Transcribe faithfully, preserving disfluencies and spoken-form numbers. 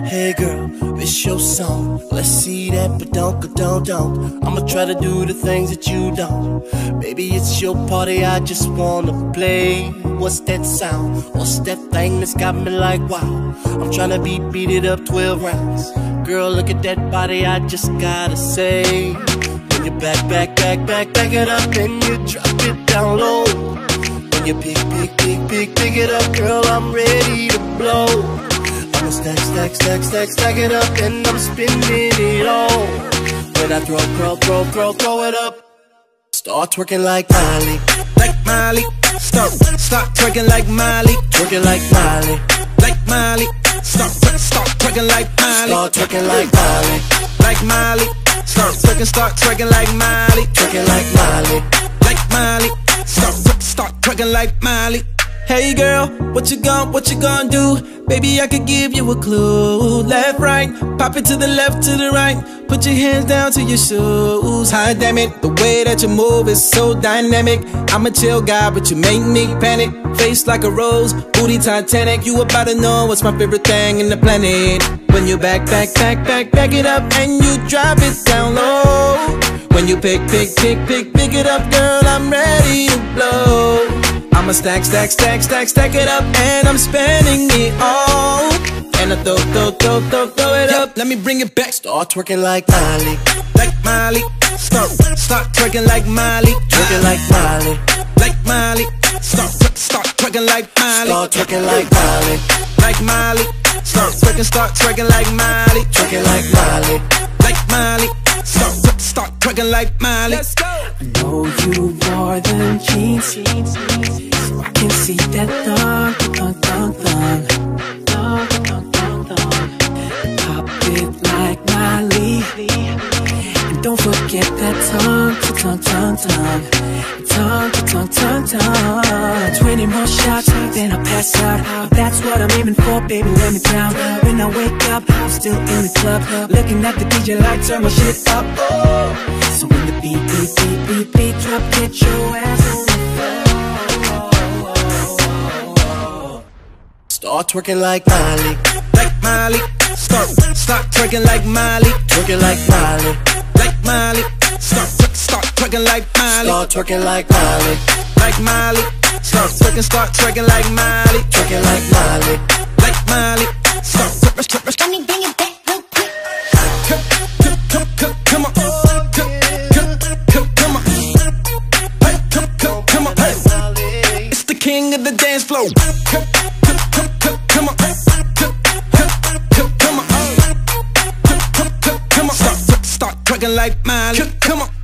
Hey girl, it's your song. Let's see that, but don't, don't, don't. I'ma try to do the things that you don't. Baby, it's your party, I just wanna play. What's that sound? What's that thing that's got me like wow? I'm tryna beat, beat it up twelve rounds. Girl, look at that body, I just gotta say. When you back, back, back, back, back it up, and you drop it down low. When you pick, pick, pick, pick, pick it up, girl, I'm ready to blow. I'ma stack, stack, stack, stack, stack it up, and I'm spinning it all. When I throw, throw, throw, throw, throw it up, start twerking like Miley, like Miley. Start, start twerking like Miley, twerking like Miley, like Miley. Start, start twerking like Miley, start twerking like Miley, like Miley. Start twerking, start twerking like Miley, twerking like Miley, like Miley. Start, start twerking like Miley. Hey girl, what you gon' what you gon' do? Baby, I could give you a clue. Left, right, pop it to the left, to the right. Put your hands down to your shoes. Hot damn it, the way that you move is so dynamic. I'm a chill guy, but you make me panic. Face like a rose, booty Titanic. You about to know what's my favorite thing in the planet. When you back, back, back, back, back it up, and you drop it down low. When you pick, pick, pick, pick, pick it up, girl, I'm ready to blow. I'ma stack, stack, stack, stack, stack it up, and I'm spending it all. And I throw, throw, throw, throw, throw it up. Let me bring it back. Start twerking like Miley, like Miley. Start, start twerking like Miley, twerking like Miley, like Miley. Start, start twerking like Miley, start twerking like Miley, like Miley. Start twerking, start twerking like Miley, twerking like Miley, like Miley. Start, start twerking like Miley. Let's go. I know you more than jeans, so I can see that thong, thong, thong, thong, thong, thong, thong, thong. Pop it like Miley, and don't forget that tongue, tongue, tongue, tongue, tongue, tongue, tongue, tongue. Twenty more shots, then I pass out. That's what I'm aiming for, baby. Let me down. When I wake up, I'm still in the club, looking at the D J like turn my shit up. Oh. So when the beat, beat, beat, beat, beat drop, get your ass on the floor. Start twerking like Miley, like Miley. Start, start twerking like Miley, twerking like Miley, like Miley. Start, start twerking like Miley, start twerking like Miley, like Miley. Start twerking, start twerking like Miley, twerking like Miley, like Miley. Start, start, start. Let me bring it back real quick. Come, come, come, come, come on. Come, come, come, come on. Hey, come, come, come on. Hey, it's the king of the dance floor. Come, come, come, come, come on. Come, come, come, come on. Come, come, come, come on. Start, start twerking like Miley. Come on.